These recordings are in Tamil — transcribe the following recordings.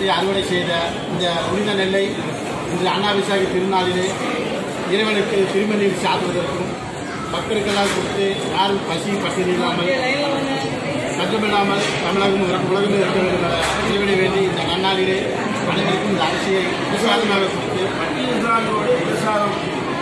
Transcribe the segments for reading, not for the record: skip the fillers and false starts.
அறுவடை செய்த இந்த புனித நெல்லை இன்று அன்னாபிஷேக திருநாளிலே இறைவனுக்கு திருமணீர் சாத்துவதற்கும் மக்களுக்கெல்லாம் கொடுத்து யாரும் பசி பட்டினி இல்லாமல் கஷ்டமில்லாமல் தமிழகம் உலகம் இருக்க வேண்டும் என்ற இறைவனை வேண்டி இந்த நன்னாளிலே அனைவருக்கும் இந்த அரிசியை பிரசாதமாக கொடுத்து பிரசாதம்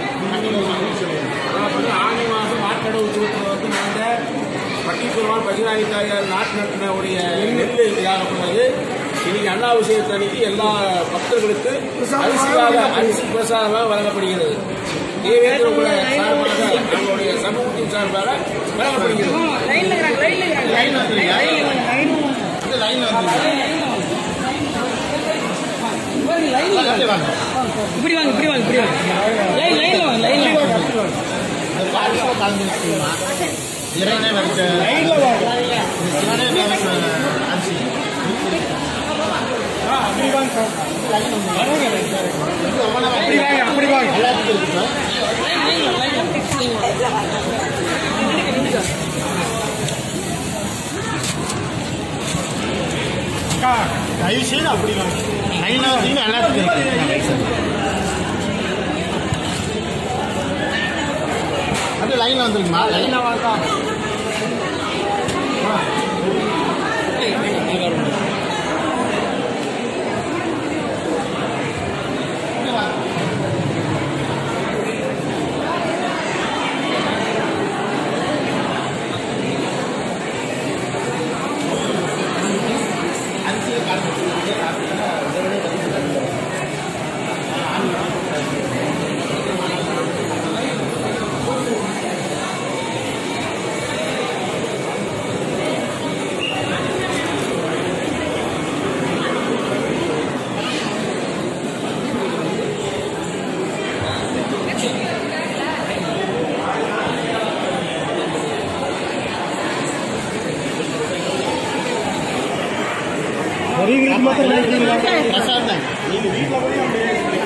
ஆணி மாதம் நாட்டடவு உற்சவத்தில் வந்து நாங்கள் பட்டிக்குருவான் பஜினாயி தாயார் நாட்டு நடத்தினுடைய நெல் இதாகப்பட்டது. இன்னைக்கு அன்னாபிஷேகத்து அன்னைக்கு எல்லா பக்தர்களுக்கு அரிசி பிரசாதமாக வழங்கப்படுகிறது. தேவேந்திர சார்பாக நம்மளுடைய சமூகத்தின் சார்பாக வழங்கப்படுகிறது. இப்படி வாங்க இப்படி வாங்க இப்படி வாங்க லைன்ல வாங்க லைன்ல இறைவனை வைத்த அரிசி அப்படி வாங்க எல்லாத்துக்கும் இருக்கு சார். தயவு செய்து அப்படி வாங்க லைனாக வந்தீங்கன்னா எல்லாத்துக்கும் இருக்கு. அப்படியே லைனில் வந்துருக்குமா லைனாக வாங்க. பிரசாத் தான்.